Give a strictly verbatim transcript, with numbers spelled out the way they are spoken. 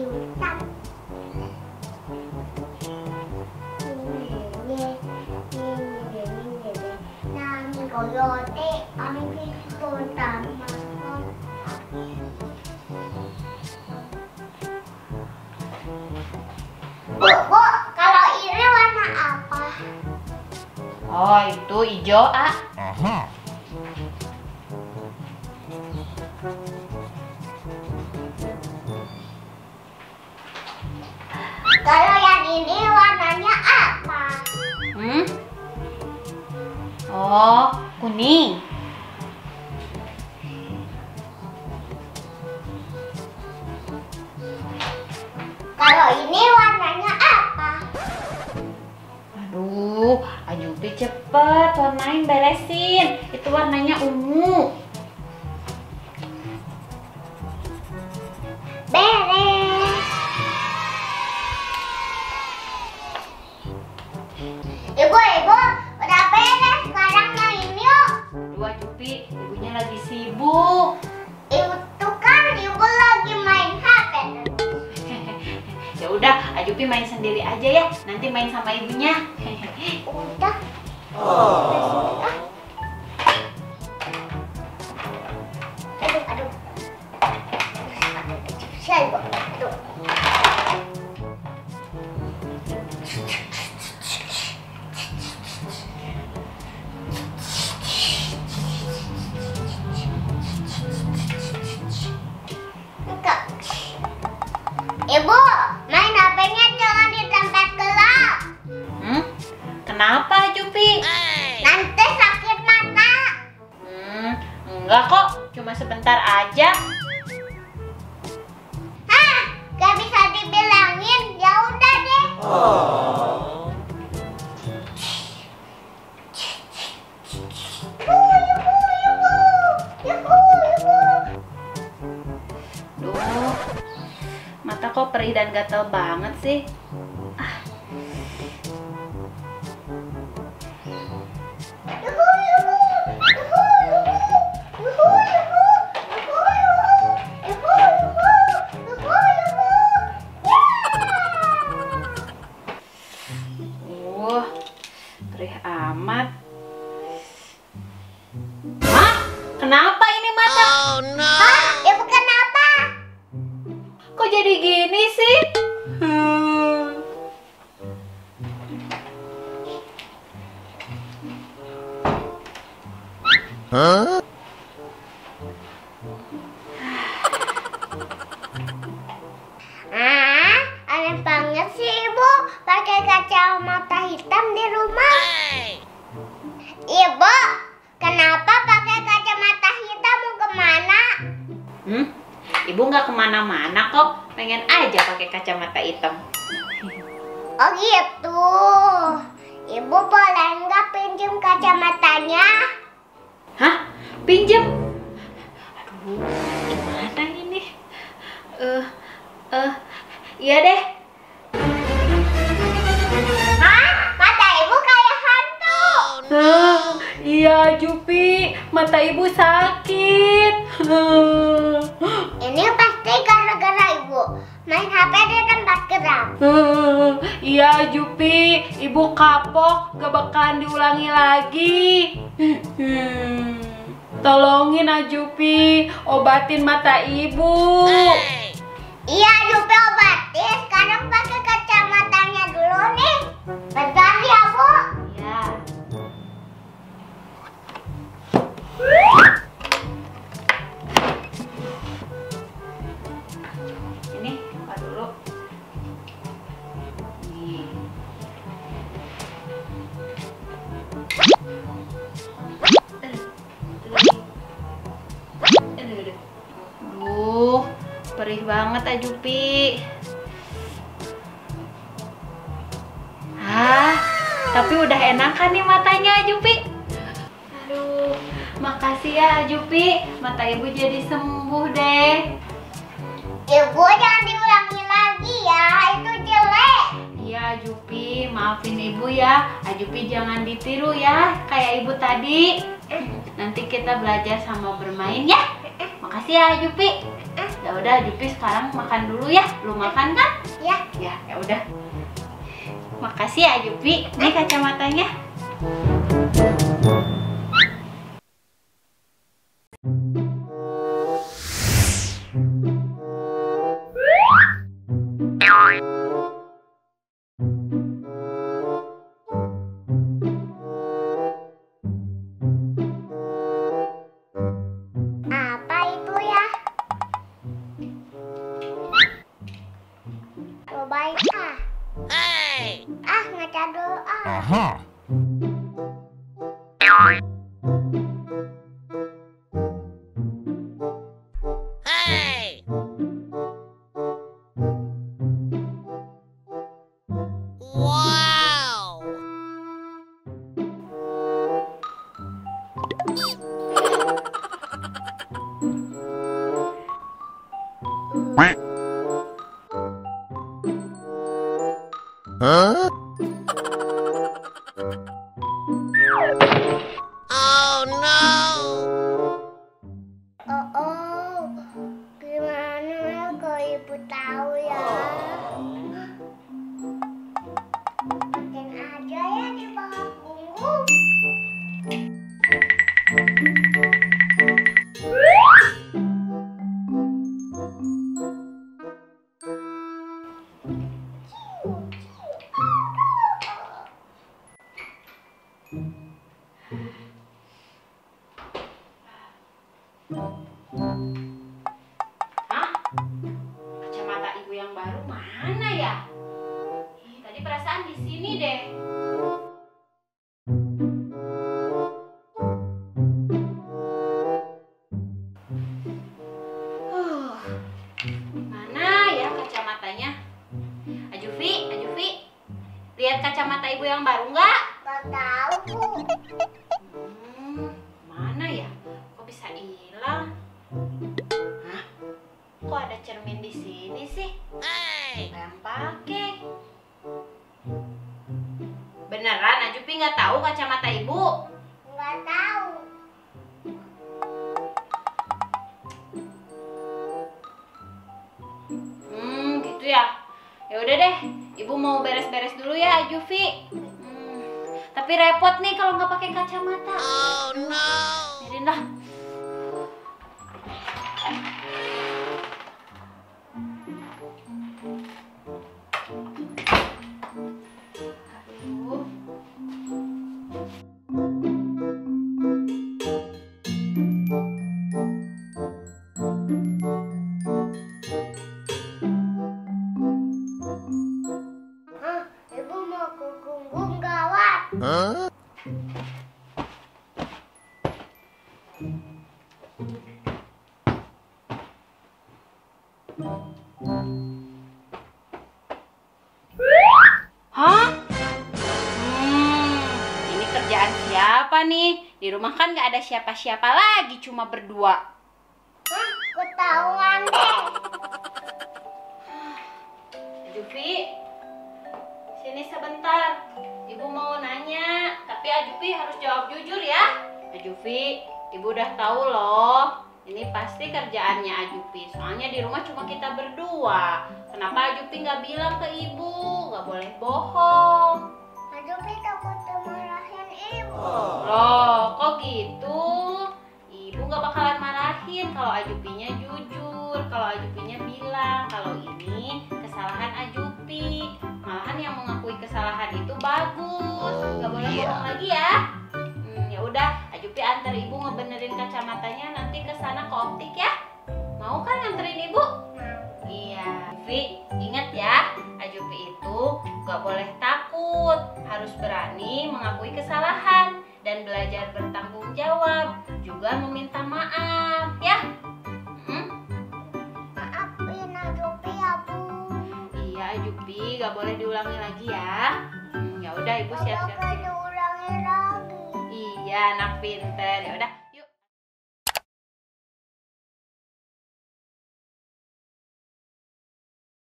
di hutan. Nami coyote ambil hutan. Bu, bu, kalau ini warna apa? Oh, itu hijau, ah. Aha. Kalau yang ini warnanya apa? Hmm? Oh, kuning. Kalau ini warnanya apa? Aduh, Ajupi cepet warnain, beresin. Itu warnanya ungu. Beres. Ibu, ibu, udah beres. Sekarang yang ini yuk. Aduh, Ajupi, ibunya lagi sibuk. Ibu tuh kan ibu lagi main H P. Ya udah, Ajupi main sendiri aja ya. Nanti main sama ibunya. Udah. Oh. Aduh, aduh. Saya ibu. Aduh. Enggak. Ibu, main H P-nya jangan di tempat gelap. Hmm? Kenapa, Ajupi? Nanti sakit mata. Hmm, enggak kok, cuma sebentar aja. Hah, gak bisa dibilangin. Ya udah deh. Oh. Yuhu, yuhu, yuhu. Yuhu, yuhu. Duh, mata kok perih dan gatel banget sih. Yuhu, yuhu. Yuhu, yuhu. Yuhu, yuhu. Yuhu, yuhu. Yuhu, yuhu. Yuhu, yuhu. Yeah. Uh, perih amat. Hah? Kenapa ini mata? Hah? Ibu kenapa? Kok jadi gini sih? Hmm. Huh? Ah, aneh banget sih ibu pakai kacamata hitam di rumah. Ibu, kenapa pakai kacamata hitam mau kemana? Hmm? Ibu nggak kemana-mana kok. Pengen aja pakai kacamata hitam. Oh gitu. Ibu boleh nggak pinjam kacamatanya? Hah? Pinjem? Aduh, gimana ini? Eh, eh, iya deh. Hah? Mata ibu kayak hantu. Ah, iya, Jupi, mata ibu sakit. Ini pasti gara-gara ibu main H P di tempat geram. Ah, iya, Jupi, ibu kapok, gak bakalan diulangi lagi. Hmm, tolongin Ajupi, obatin mata ibu. Iya, Jupi obatin. Sekarang pakai kacamatanya dulu nih. Bentar ya, Bu. Ya. Ini buka dulu. Nih. Aduh, perih banget Ajupi. Hah, tapi udah enakan nih matanya Ajupi. Aduh, makasih ya Ajupi. Mata ibu jadi sembuh deh. Ibu jangan diulangi lagi ya, itu jelek. Iya Ajupi, maafin ibu ya. Ajupi jangan ditiru ya, kayak ibu tadi. Nanti kita belajar sama bermain ya. Makasih ya Ajupi. Ya udah, Jupi sekarang makan dulu ya. Belum makan kan? Ya. Ya, ya udah. Makasih ya Jupi. Ini kacamatanya. Apa itu ya? Cobain ah. Hey! Ah, ngaca dulu ah. Aha! Hey! Wow! Huh? Oh no! Oh, oh. Gimana kalau ibu tahu ya? Makin aja ya di bawah punggung. Hah? Kacamata ibu yang baru mana ya? Ih, tadi perasaan di sini deh. Huh, mana ya kacamatanya? Ajufi, Ajufi, lihat kacamata ibu yang baru nggak? Gak tahu bu. Hmm, mana ya? Kok bisa hilang? Hah? Kok ada cermin di sini sih? Hey! Yang pakai. Beneran Ajupi nggak tahu kacamata ibu? Gak tahu. Hmm, gitu ya. Ya udah deh, ibu mau beres-beres dulu ya, Ajufi. Hmm, tapi repot nih kalau nggak pakai kacamata. Oh no! Biarin dah. Aduh. Hah, ibu mau ke gunggung gawat. Huh? Hah? Hmm, ini kerjaan siapa nih? Di rumah kan nggak ada siapa-siapa lagi, cuma berdua. Hah, ketahuan deh. Ajupi, sini sebentar. Ibu mau nanya, tapi Ajupi harus jawab jujur ya. Ajupi, ibu udah tahu loh. Ini pasti kerjaannya Ajupi. Soalnya di rumah cuma kita berdua. Kenapa Ajupi nggak bilang ke ibu? Nggak boleh bohong. Ajupi takut dimarahin ibu. Loh, kok gitu? Ibu nggak bakalan marahin kalau Ajupinya jujur. Kalau Ajupinya bilang kalau ini kesalahan Ajupi. Malahan yang mengakui kesalahan itu bagus. Nggak boleh iya. bohong lagi ya. Hmm, ya udah, Ajupi antar ibu ngebenerin kacamatanya nanti ke sana ke optik ya. Mau kan nganterin ibu? Iya. Ajupi, ingat ya, Ajupi itu gak boleh takut, harus berani mengakui kesalahan dan belajar bertanggung jawab, juga meminta maaf ya. Hmm? Maafin Ajupi ya bu. Iya Ajupi, gak boleh diulangi lagi ya. Hmm, ya udah ibu Gak siap-siap. bakal diulangi lagi. Iya, anak pinter. Ya udah,